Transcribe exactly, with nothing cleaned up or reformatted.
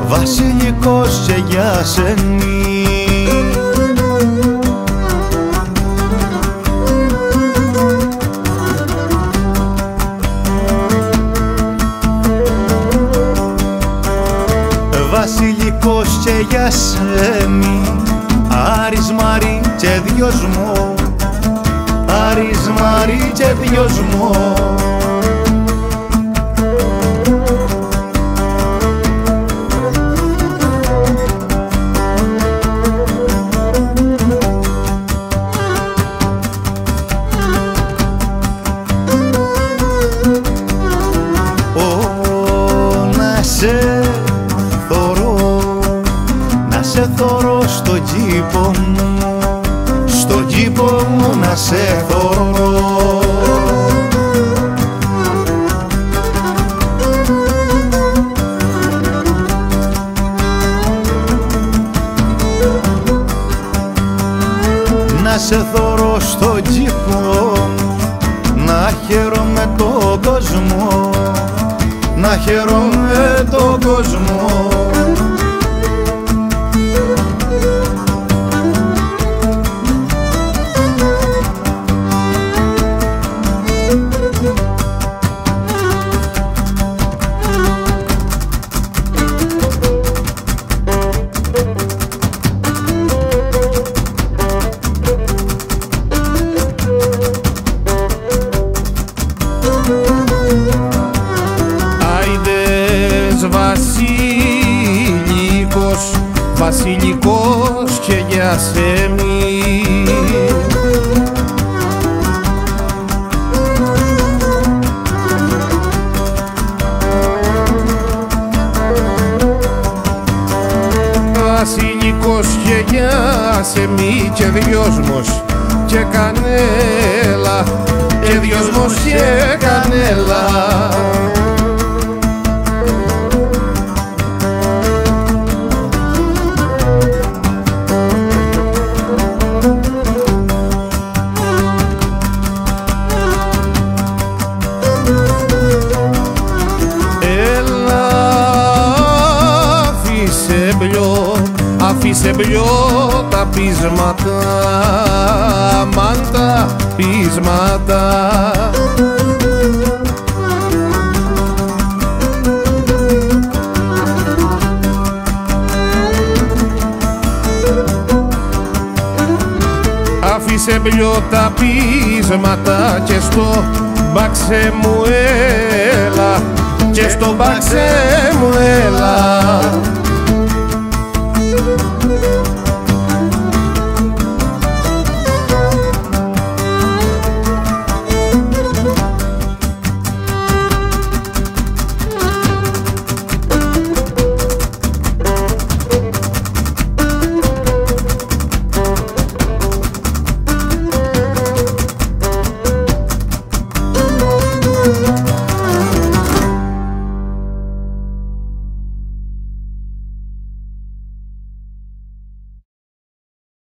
βασιλικός και για σενή. Βασιλικός και για σέμι, Άρης Μαρή και δυοσμό, Άρης Μαρή και δυοσμό. Σε θωρώ στον κήπο μου, στον κήπο μου να σε θωρώ. Να σε θωρώ στον κήπο, να χαίρομαι τον κόσμο, να χαίρομαι τον κόσμο. Βασιλικός, βασιλικός και για σεμί. Βασιλικός και για σεμί και δυόσμος και κανέλα, και δυόσμος και κανέλα. Αφήσε μπλιό τα πείσματα, μαν τα πείσματα. Αφήσε μπλιό τα πείσματα και στο μπαξέ μου έλα, και στο μπαξέ μου έλα.